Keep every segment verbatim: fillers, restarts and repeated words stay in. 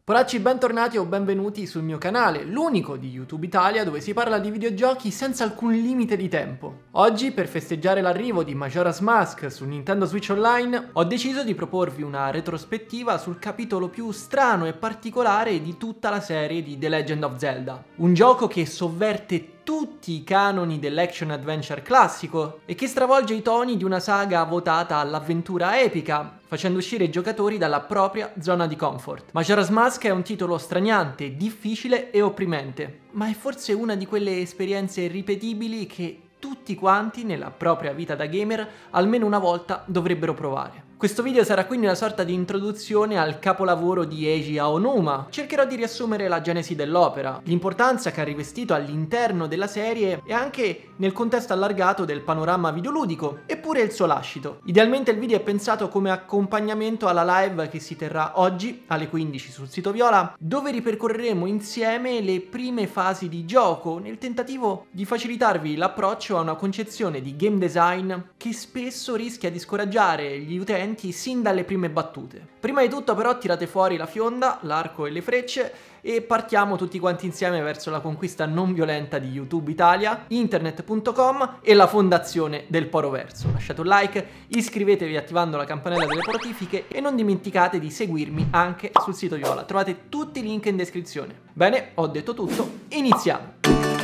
Poracci, bentornati o benvenuti sul mio canale, l'unico di YouTube Italia dove si parla di videogiochi senza alcun limite di tempo. Oggi, per festeggiare l'arrivo di Majora's Mask su Nintendo Switch Online, ho deciso di proporvi una retrospettiva sul capitolo più strano e particolare di tutta la serie di The Legend of Zelda. Un gioco che sovverte tutti i canoni dell'action adventure classico e che stravolge i toni di una saga votata all'avventura epica, facendo uscire i giocatori dalla propria zona di comfort. Majora's Mask è un titolo straniante, difficile e opprimente, ma è forse una di quelle esperienze irripetibili che tutti quanti nella propria vita da gamer almeno una volta dovrebbero provare. Questo video sarà quindi una sorta di introduzione al capolavoro di Eiji Aonuma. Cercherò di riassumere la genesi dell'opera, l'importanza che ha rivestito all'interno della serie e anche nel contesto allargato del panorama videoludico, eppure il suo lascito. Idealmente il video è pensato come accompagnamento alla live che si terrà oggi alle quindici sul sito Viola, dove ripercorreremo insieme le prime fasi di gioco nel tentativo di facilitarvi l'approccio a una concezione di game design che spesso rischia di scoraggiare gli utenti sin dalle prime battute. Prima di tutto però tirate fuori la fionda, l'arco e le frecce e partiamo tutti quanti insieme verso la conquista non violenta di YouTube Italia, internet punto com e la fondazione del Poroverso. Lasciate un like, iscrivetevi attivando la campanella delle notifiche e non dimenticate di seguirmi anche sul sito Viola. Trovate tutti i link in descrizione. Bene, ho detto tutto, iniziamo!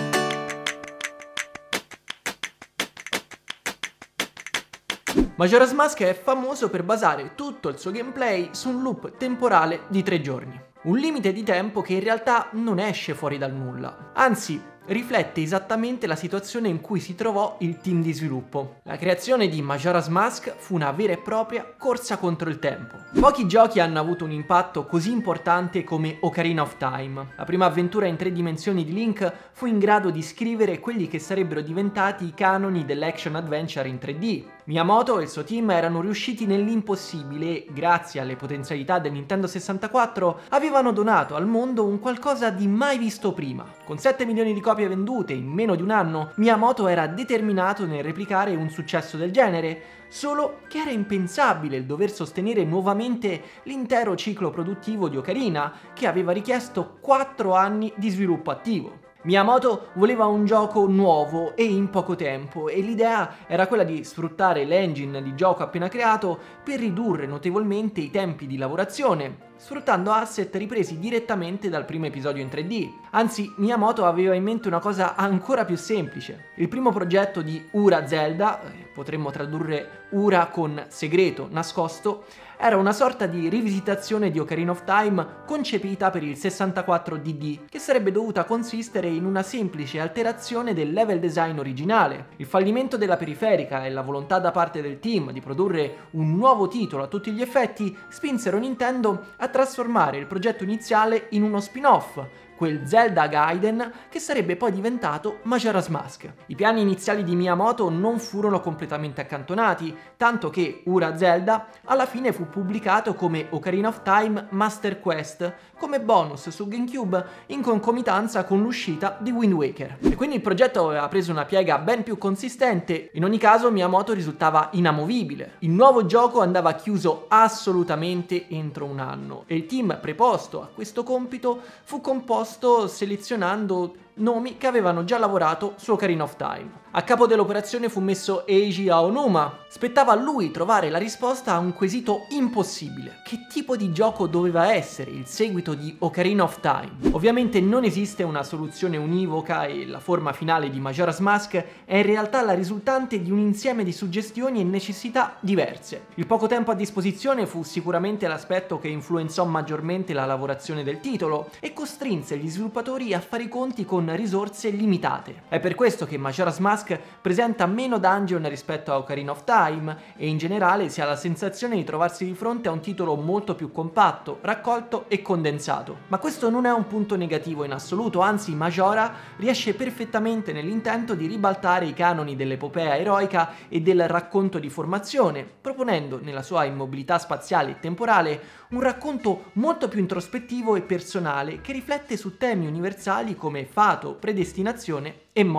Majora's Mask è famoso per basare tutto il suo gameplay su un loop temporale di tre giorni. Un limite di tempo che in realtà non esce fuori dal nulla, anzi riflette esattamente la situazione in cui si trovò il team di sviluppo. La creazione di Majora's Mask fu una vera e propria corsa contro il tempo. Pochi giochi hanno avuto un impatto così importante come Ocarina of Time. La prima avventura in tre dimensioni di Link fu in grado di scrivere quelli che sarebbero diventati i canoni dell'action adventure in tre D. Miyamoto e il suo team erano riusciti nell'impossibile e, grazie alle potenzialità del Nintendo sessantaquattro, avevano donato al mondo un qualcosa di mai visto prima. Con sette milioni di copie vendute in meno di un anno, Miyamoto era determinato nel replicare un successo del genere, solo che era impensabile il dover sostenere nuovamente l'intero ciclo produttivo di Ocarina, che aveva richiesto quattro anni di sviluppo attivo. Miyamoto voleva un gioco nuovo e in poco tempo e l'idea era quella di sfruttare l'engine di gioco appena creato per ridurre notevolmente i tempi di lavorazione, sfruttando asset ripresi direttamente dal primo episodio in tre D. Anzi, Miyamoto aveva in mente una cosa ancora più semplice. Il primo progetto di Ura Zelda, potremmo tradurre Ura con segreto, nascosto, era una sorta di rivisitazione di Ocarina of Time concepita per il sessantaquattro D D, che sarebbe dovuta consistere in una semplice alterazione del level design originale. Il fallimento della periferica e la volontà da parte del team di produrre un nuovo titolo a tutti gli effetti spinsero Nintendo a trasformare il progetto iniziale in uno spin-off, quel Zelda Gaiden che sarebbe poi diventato Majora's Mask. I piani iniziali di Miyamoto non furono completamente accantonati, tanto che Ura Zelda alla fine fu pubblicato come Ocarina of Time Master Quest, come bonus su GameCube in concomitanza con l'uscita di Wind Waker. E quindi il progetto aveva preso una piega ben più consistente. In ogni caso Miyamoto risultava inamovibile. Il nuovo gioco andava chiuso assolutamente entro un anno e il team preposto a questo compito fu composto selezionando nomi che avevano già lavorato su Ocarina of Time. A capo dell'operazione fu messo Eiji Aonuma. Spettava a lui trovare la risposta a un quesito impossibile. Che tipo di gioco doveva essere il seguito di Ocarina of Time? Ovviamente non esiste una soluzione univoca e la forma finale di Majora's Mask è in realtà la risultante di un insieme di suggestioni e necessità diverse. Il poco tempo a disposizione fu sicuramente l'aspetto che influenzò maggiormente la lavorazione del titolo e costrinse gli sviluppatori a fare i conti con risorse limitate. È per questo che Majora's Mask presenta meno dungeon rispetto a Ocarina of Time e in generale si ha la sensazione di trovarsi di fronte a un titolo molto più compatto, raccolto e condensato. Ma questo non è un punto negativo in assoluto, anzi Majora riesce perfettamente nell'intento di ribaltare i canoni dell'epopea eroica e del racconto di formazione, proponendo nella sua immobilità spaziale e temporale un racconto molto più introspettivo e personale che riflette su temi universali come fato, predestinazione e morte.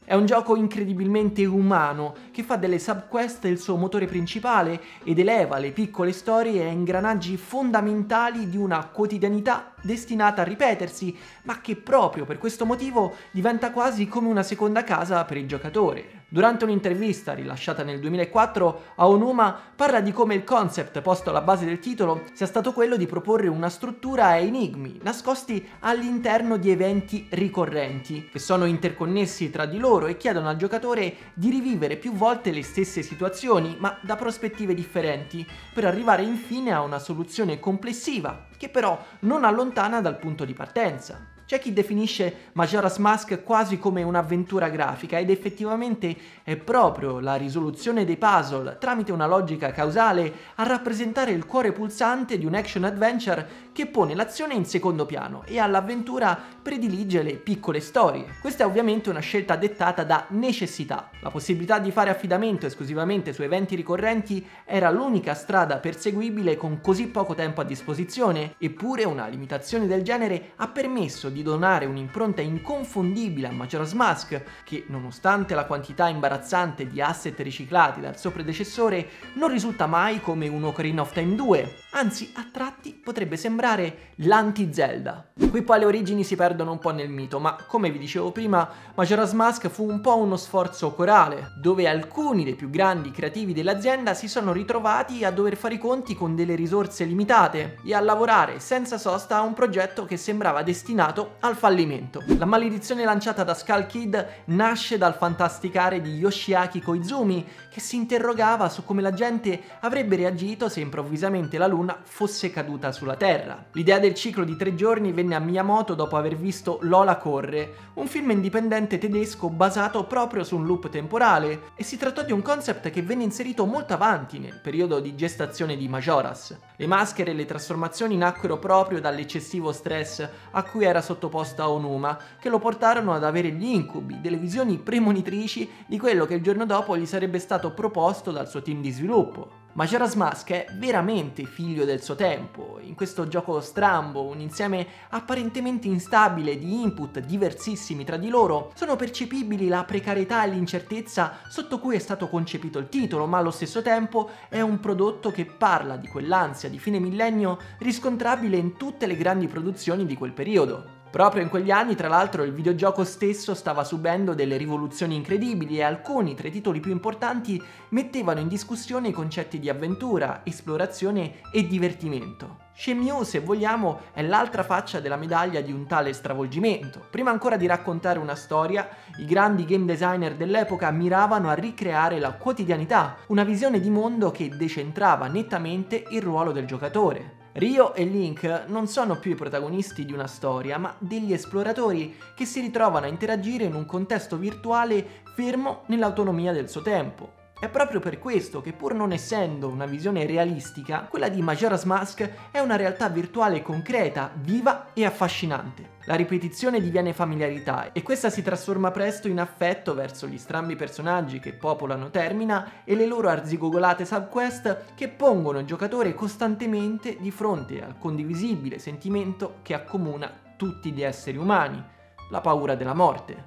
È un gioco incredibilmente umano, che fa delle subquest il suo motore principale ed eleva le piccole storie a ingranaggi fondamentali di una quotidianità destinata a ripetersi, ma che proprio per questo motivo diventa quasi come una seconda casa per il giocatore. Durante un'intervista rilasciata nel duemilaquattro, Aonuma parla di come il concept posto alla base del titolo sia stato quello di proporre una struttura a enigmi nascosti all'interno di eventi ricorrenti, che sono interconnessi tra di loro e chiedono al giocatore di rivivere più volte le stesse situazioni, ma da prospettive differenti, per arrivare infine a una soluzione complessiva, che però non allontana dal punto di partenza. C'è chi definisce Majora's Mask quasi come un'avventura grafica ed effettivamente è proprio la risoluzione dei puzzle tramite una logica causale a rappresentare il cuore pulsante di un action adventure che pone l'azione in secondo piano e all'avventura predilige le piccole storie. Questa è ovviamente una scelta dettata da necessità. La possibilità di fare affidamento esclusivamente su eventi ricorrenti era l'unica strada perseguibile con così poco tempo a disposizione, eppure una limitazione del genere ha permesso di donare un'impronta inconfondibile a Majora's Mask, che nonostante la quantità imbarazzante di asset riciclati dal suo predecessore non risulta mai come un Ocarina of Time due, anzi a tratti potrebbe sembrare l'anti-Zelda. Qui poi le origini si perdono un po' nel mito, ma come vi dicevo prima, Majora's Mask fu un po' uno sforzo corale, dove alcuni dei più grandi creativi dell'azienda si sono ritrovati a dover fare i conti con delle risorse limitate e a lavorare senza sosta a un progetto che sembrava destinato al fallimento. La maledizione lanciata da Skull Kid nasce dal fantasticare di Yoshiaki Koizumi, che si interrogava su come la gente avrebbe reagito se improvvisamente la luna fosse caduta sulla Terra. L'idea del ciclo di tre giorni venne a Miyamoto dopo aver visto Lola corre, un film indipendente tedesco basato proprio su un loop temporale, e si trattò di un concept che venne inserito molto avanti nel periodo di gestazione di Majora's. Le maschere e le trasformazioni nacquero proprio dall'eccessivo stress a cui era sottoposta Aonuma, che lo portarono ad avere gli incubi, delle visioni premonitrici di quello che il giorno dopo gli sarebbe stato proposto dal suo team di sviluppo. Majora's Mask è veramente figlio del suo tempo. In questo gioco strambo, un insieme apparentemente instabile di input diversissimi tra di loro, sono percepibili la precarietà e l'incertezza sotto cui è stato concepito il titolo, ma allo stesso tempo è un prodotto che parla di quell'ansia di fine millennio riscontrabile in tutte le grandi produzioni di quel periodo. Proprio in quegli anni, tra l'altro, il videogioco stesso stava subendo delle rivoluzioni incredibili e alcuni tra i titoli più importanti mettevano in discussione i concetti di avventura, esplorazione e divertimento. Shenmue, se vogliamo, è l'altra faccia della medaglia di un tale stravolgimento. Prima ancora di raccontare una storia, i grandi game designer dell'epoca miravano a ricreare la quotidianità, una visione di mondo che decentrava nettamente il ruolo del giocatore. Ryo e Link non sono più i protagonisti di una storia, ma degli esploratori che si ritrovano a interagire in un contesto virtuale fermo nell'autonomia del suo tempo. È proprio per questo che, pur non essendo una visione realistica, quella di Majora's Mask è una realtà virtuale concreta, viva e affascinante. La ripetizione diviene familiarità e questa si trasforma presto in affetto verso gli strambi personaggi che popolano Termina e le loro arzigogolate subquest che pongono il giocatore costantemente di fronte al condivisibile sentimento che accomuna tutti gli esseri umani: la paura della morte.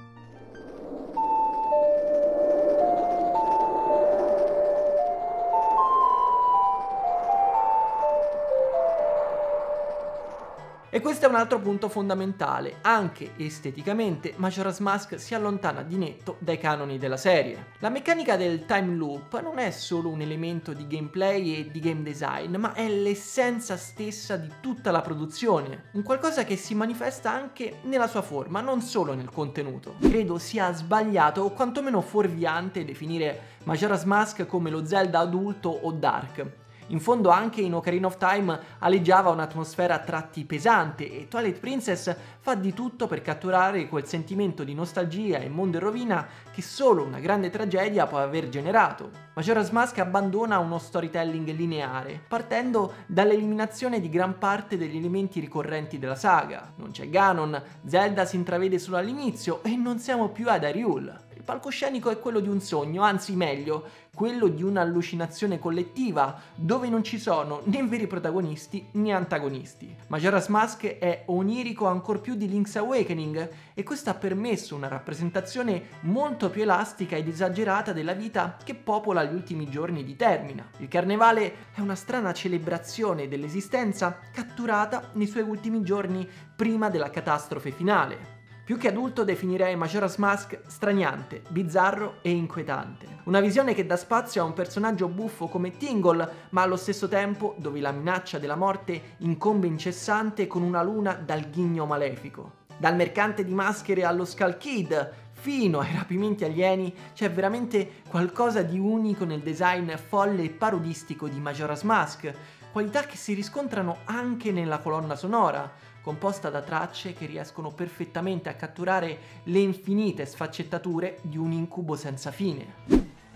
E questo è un altro punto fondamentale: anche esteticamente Majora's Mask si allontana di netto dai canoni della serie. La meccanica del time loop non è solo un elemento di gameplay e di game design, ma è l'essenza stessa di tutta la produzione, un qualcosa che si manifesta anche nella sua forma, non solo nel contenuto. Credo sia sbagliato o quantomeno fuorviante definire Majora's Mask come lo Zelda adulto o dark. In fondo anche in Ocarina of Time aleggiava un'atmosfera a tratti pesante e Twilight Princess fa di tutto per catturare quel sentimento di nostalgia e mondo in rovina che solo una grande tragedia può aver generato. Majora's Mask abbandona uno storytelling lineare, partendo dall'eliminazione di gran parte degli elementi ricorrenti della saga. Non c'è Ganon, Zelda si intravede solo all'inizio e non siamo più ad Hyrule. Il palcoscenico è quello di un sogno, anzi meglio, quello di un'allucinazione collettiva, dove non ci sono né veri protagonisti né antagonisti. Majora's Mask è onirico ancor più di Link's Awakening, e questo ha permesso una rappresentazione molto più elastica ed esagerata della vita che popola gli ultimi giorni di Termina. Il carnevale è una strana celebrazione dell'esistenza catturata nei suoi ultimi giorni prima della catastrofe finale. Più che adulto definirei Majora's Mask straniante, bizzarro e inquietante. Una visione che dà spazio a un personaggio buffo come Tingle, ma allo stesso tempo dove la minaccia della morte incombe incessante con una luna dal ghigno malefico. Dal mercante di maschere allo Skull Kid, fino ai rapimenti alieni, c'è veramente qualcosa di unico nel design folle e parodistico di Majora's Mask, qualità che si riscontrano anche nella colonna sonora, composta da tracce che riescono perfettamente a catturare le infinite sfaccettature di un incubo senza fine.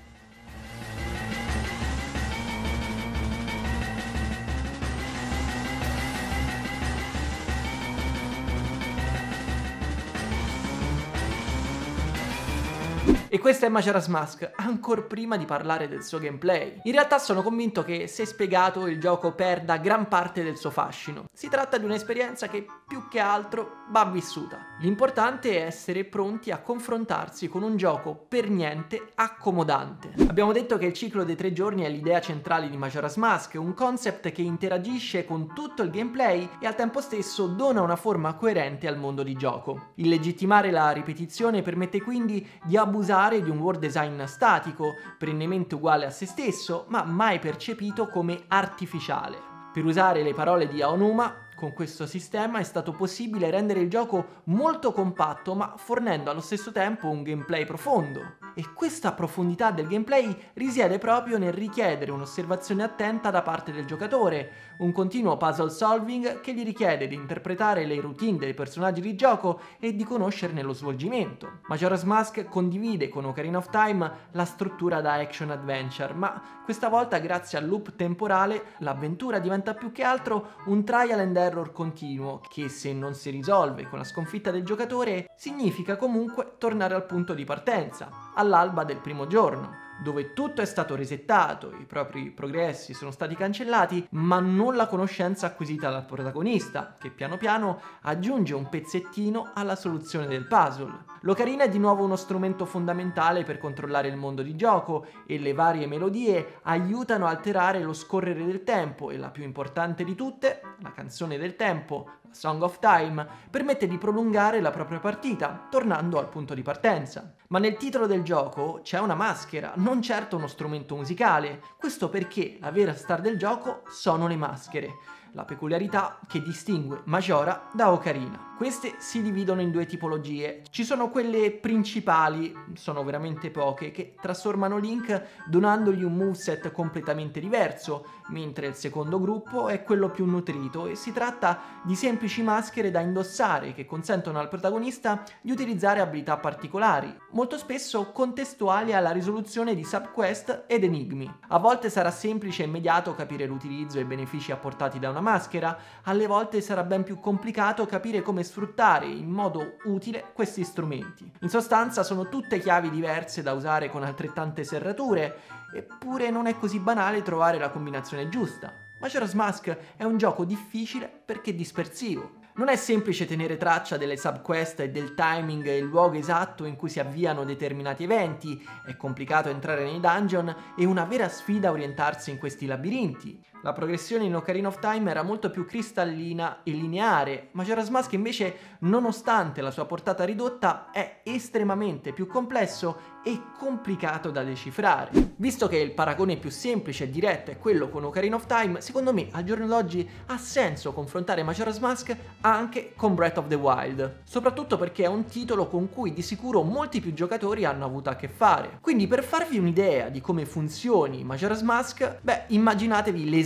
E questo è Majora's Mask, ancor prima di parlare del suo gameplay. In realtà sono convinto che, se spiegato, il gioco perda gran parte del suo fascino. Si tratta di un'esperienza che, più che altro, va vissuta. L'importante è essere pronti a confrontarsi con un gioco per niente accomodante. Abbiamo detto che il ciclo dei tre giorni è l'idea centrale di Majora's Mask, un concept che interagisce con tutto il gameplay e al tempo stesso dona una forma coerente al mondo di gioco. Il legittimare la ripetizione permette quindi di abusare di un world design statico, perennemente uguale a se stesso, ma mai percepito come artificiale. Per usare le parole di Aonuma, con questo sistema è stato possibile rendere il gioco molto compatto, ma fornendo allo stesso tempo un gameplay profondo. E questa profondità del gameplay risiede proprio nel richiedere un'osservazione attenta da parte del giocatore, un continuo puzzle solving che gli richiede di interpretare le routine dei personaggi di gioco e di conoscerne lo svolgimento. Majora's Mask condivide con Ocarina of Time la struttura da action adventure, ma questa volta, grazie al loop temporale, l'avventura diventa più che altro un trial and error continuo che, se non si risolve con la sconfitta del giocatore, significa comunque tornare al punto di partenza, all'alba del primo giorno, dove tutto è stato resettato, i propri progressi sono stati cancellati, ma non la conoscenza acquisita dal protagonista, che piano piano aggiunge un pezzettino alla soluzione del puzzle. L'Ocarina è di nuovo uno strumento fondamentale per controllare il mondo di gioco, e le varie melodie aiutano a alterare lo scorrere del tempo, e la più importante di tutte, la canzone del tempo, la Song of Time, permette di prolungare la propria partita, tornando al punto di partenza. Ma nel titolo del gioco c'è una maschera, non certo uno strumento musicale. Questo perché la vera star del gioco sono le maschere, la peculiarità che distingue Majora da Ocarina. Queste si dividono in due tipologie. Ci sono quelle principali, sono veramente poche, che trasformano Link donandogli un moveset completamente diverso, mentre il secondo gruppo è quello più nutrito e si tratta di semplici maschere da indossare che consentono al protagonista di utilizzare abilità particolari, molto spesso contestuali alla risoluzione di subquest ed enigmi. A volte sarà semplice e immediato capire l'utilizzo e i benefici apportati da una maschera, alle volte sarà ben più complicato capire come sfruttare in modo utile questi strumenti. In sostanza sono tutte chiavi diverse da usare con altrettante serrature, eppure non è così banale trovare la combinazione giusta. Majora's Mask è un gioco difficile perché dispersivo. Non è semplice tenere traccia delle subquest e del timing e il luogo esatto in cui si avviano determinati eventi, è complicato entrare nei dungeon e una vera sfida orientarsi in questi labirinti. La progressione in Ocarina of Time era molto più cristallina e lineare, Majora's Mask invece, nonostante la sua portata ridotta, è estremamente più complesso e complicato da decifrare. Visto che il paragone più semplice e diretto è quello con Ocarina of Time, secondo me al giorno d'oggi ha senso confrontare Majora's Mask anche con Breath of the Wild, soprattutto perché è un titolo con cui di sicuro molti più giocatori hanno avuto a che fare. Quindi, per farvi un'idea di come funzioni Majora's Mask, beh, immaginatevi l'esatto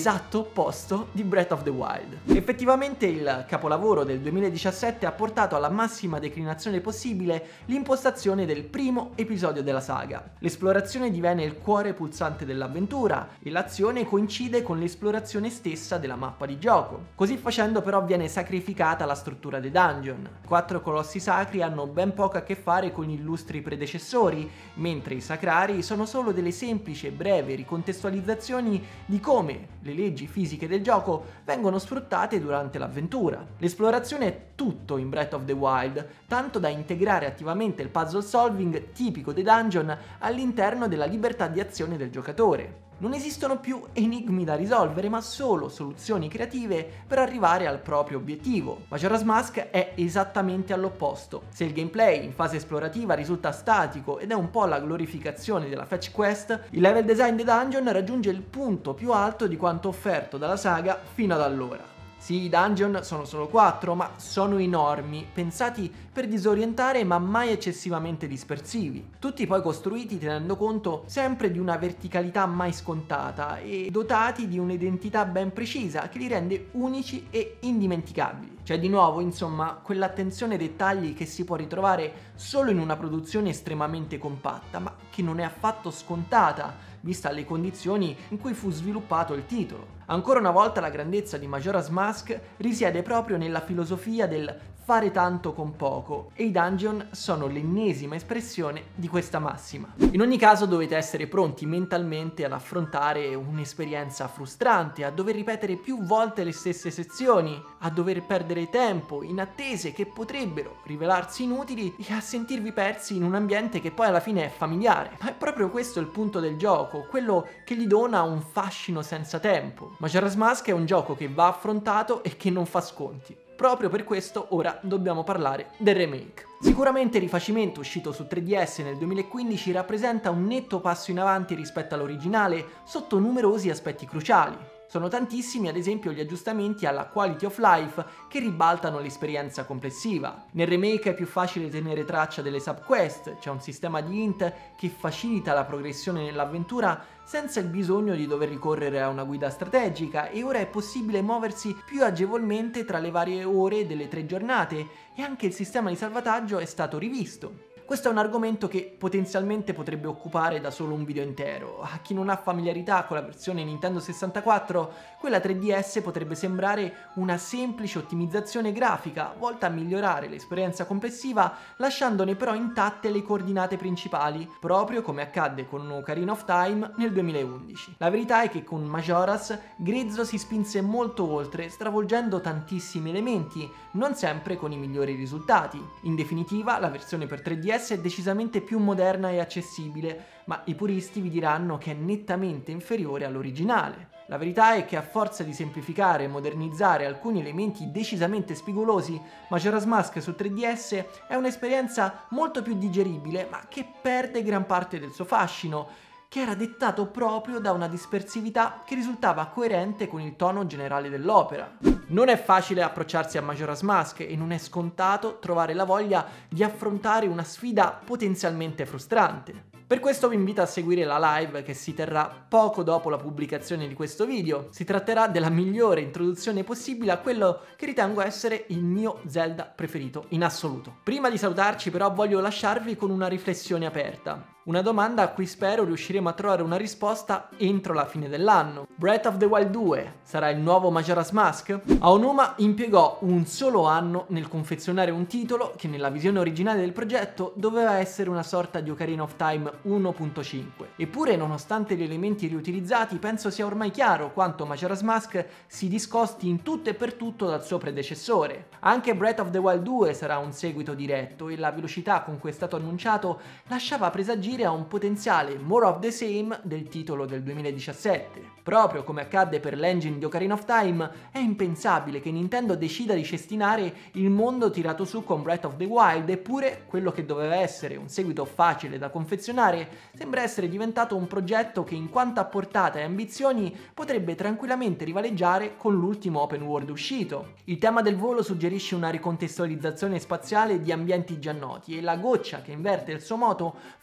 l'esatto opposto di Breath of the Wild. Effettivamente il capolavoro del duemiladiciassette ha portato alla massima declinazione possibile l'impostazione del primo episodio della saga. L'esplorazione diviene il cuore pulsante dell'avventura e l'azione coincide con l'esplorazione stessa della mappa di gioco. Così facendo però viene sacrificata la struttura dei dungeon. I quattro colossi sacri hanno ben poco a che fare con gli illustri predecessori, mentre i sacrari sono solo delle semplici e brevi ricontestualizzazioni di come le leggi fisiche del gioco vengono sfruttate durante l'avventura. L'esplorazione è tutto in Breath of the Wild, tanto da integrare attivamente il puzzle solving tipico dei dungeon all'interno della libertà di azione del giocatore. Non esistono più enigmi da risolvere, ma solo soluzioni creative per arrivare al proprio obiettivo. Majora's Mask è esattamente all'opposto. Se il gameplay in fase esplorativa risulta statico ed è un po' la glorificazione della fetch quest, il level design dei dungeon raggiunge il punto più alto di quanto offerto dalla saga fino ad allora. Sì, i dungeon sono solo quattro, ma sono enormi, pensati per disorientare ma mai eccessivamente dispersivi. Tutti poi costruiti tenendo conto sempre di una verticalità mai scontata e dotati di un'identità ben precisa che li rende unici e indimenticabili. C'è di nuovo, insomma, quell'attenzione ai dettagli che si può ritrovare solo in una produzione estremamente compatta, ma che non è affatto scontata, vista le condizioni in cui fu sviluppato il titolo. Ancora una volta la grandezza di Majora's Mask risiede proprio nella filosofia del fare tanto con poco, e i dungeon sono l'ennesima espressione di questa massima. In ogni caso dovete essere pronti mentalmente ad affrontare un'esperienza frustrante, a dover ripetere più volte le stesse sezioni, a dover perdere tempo in attese che potrebbero rivelarsi inutili e a sentirvi persi in un ambiente che poi alla fine è familiare. Ma è proprio questo il punto del gioco, quello che gli dona un fascino senza tempo. Majora's Mask è un gioco che va affrontato e che non fa sconti. Proprio per questo ora dobbiamo parlare del remake. Sicuramente il rifacimento uscito su tre D S nel duemilaquindici rappresenta un netto passo in avanti rispetto all'originale sotto numerosi aspetti cruciali. Sono tantissimi ad esempio gli aggiustamenti alla quality of life che ribaltano l'esperienza complessiva. Nel remake è più facile tenere traccia delle subquest, c'è un sistema di hint che facilita la progressione nell'avventura senza il bisogno di dover ricorrere a una guida strategica, e ora è possibile muoversi più agevolmente tra le varie ore delle tre giornate, e anche il sistema di salvataggio è stato rivisto. Questo è un argomento che potenzialmente potrebbe occupare da solo un video intero. A chi non ha familiarità con la versione Nintendo sessantaquattro, quella tre D S potrebbe sembrare una semplice ottimizzazione grafica volta a migliorare l'esperienza complessiva, lasciandone però intatte le coordinate principali, proprio come accadde con Ocarina of Time nel duemilaundici. La verità è che con Majora's Grezzo si spinse molto oltre, stravolgendo tantissimi elementi, non sempre con i migliori risultati. In definitiva, la versione per tre D S è decisamente più moderna e accessibile, ma i puristi vi diranno che è nettamente inferiore all'originale. La verità è che a forza di semplificare e modernizzare alcuni elementi decisamente spigolosi, Majora's Mask su tre D S è un'esperienza molto più digeribile, ma che perde gran parte del suo fascino, che era dettato proprio da una dispersività che risultava coerente con il tono generale dell'opera. Non è facile approcciarsi a Majora's Mask e non è scontato trovare la voglia di affrontare una sfida potenzialmente frustrante. Per questo vi invito a seguire la live che si terrà poco dopo la pubblicazione di questo video. Si tratterà della migliore introduzione possibile a quello che ritengo essere il mio Zelda preferito in assoluto. Prima di salutarci però voglio lasciarvi con una riflessione aperta. Una domanda a cui spero riusciremo a trovare una risposta entro la fine dell'anno. Breath of the Wild due sarà il nuovo Majora's Mask? Aonuma impiegò un solo anno nel confezionare un titolo che nella visione originale del progetto doveva essere una sorta di Ocarina of Time uno punto cinque. Eppure, nonostante gli elementi riutilizzati, penso sia ormai chiaro quanto Majora's Mask si discosti in tutto e per tutto dal suo predecessore. Anche Breath of the Wild due sarà un seguito diretto, e la velocità con cui è stato annunciato lasciava presagire a un potenziale more of the same del titolo del duemiladiciassette. Proprio come accadde per l'engine di Ocarina of Time, è impensabile che Nintendo decida di cestinare il mondo tirato su con Breath of the Wild, eppure quello che doveva essere un seguito facile da confezionare sembra essere diventato un progetto che in quanto a portata e ambizioni potrebbe tranquillamente rivaleggiare con l'ultimo open world uscito. Il tema del volo suggerisce una ricontestualizzazione spaziale di ambienti già noti, e la goccia che inverte il suo moto fa presagire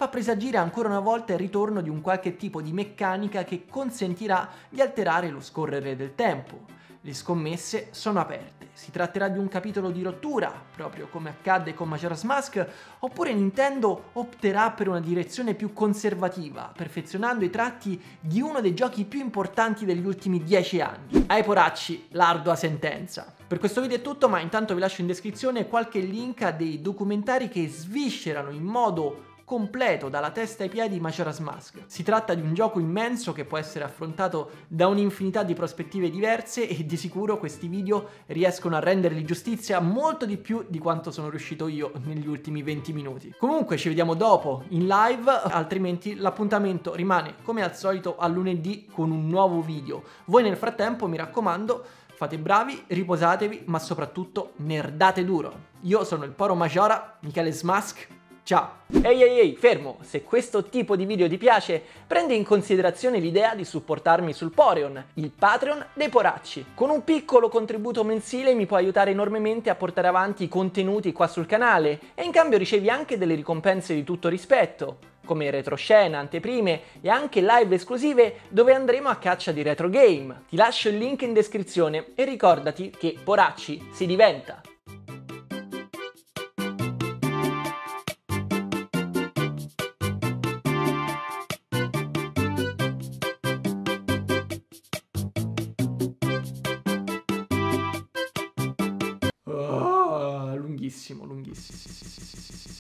agire ancora una volta il ritorno di un qualche tipo di meccanica che consentirà di alterare lo scorrere del tempo. Le scommesse sono aperte. Si tratterà di un capitolo di rottura, proprio come accadde con Majora's Mask, oppure Nintendo opterà per una direzione più conservativa, perfezionando i tratti di uno dei giochi più importanti degli ultimi dieci anni. Ai poracci, l'ardua sentenza. Per questo video è tutto, ma intanto vi lascio in descrizione qualche link a dei documentari che sviscerano in modo completo dalla testa ai piedi Majora's Mask. Si tratta di un gioco immenso che può essere affrontato da un'infinità di prospettive diverse e di sicuro questi video riescono a rendergli giustizia molto di più di quanto sono riuscito io negli ultimi venti minuti. Comunque ci vediamo dopo in live, altrimenti l'appuntamento rimane come al solito a lunedì con un nuovo video. Voi nel frattempo, mi raccomando, fate bravi, riposatevi, ma soprattutto nerdate duro. Io sono il Poro Majora, Michele Smask. Ciao! Ehi ehi ehi, fermo! Se questo tipo di video ti piace, prendi in considerazione l'idea di supportarmi sul Poreon, il Patreon dei poracci. Con un piccolo contributo mensile mi puoi aiutare enormemente a portare avanti i contenuti qua sul canale e in cambio ricevi anche delle ricompense di tutto rispetto, come retroscena, anteprime e anche live esclusive dove andremo a caccia di retro game. Ti lascio il link in descrizione e ricordati che poracci si diventa! Oh, lunghissimo, lunghissimo.